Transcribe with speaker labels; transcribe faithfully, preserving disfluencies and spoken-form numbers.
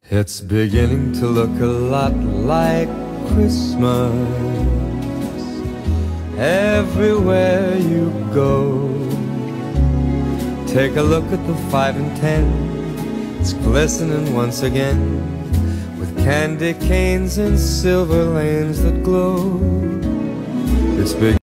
Speaker 1: It's beginning to look a lot like Christmas everywhere you go. Take a look at the five and ten, it's glistening once again with candy canes and silver lanes that glow. It's big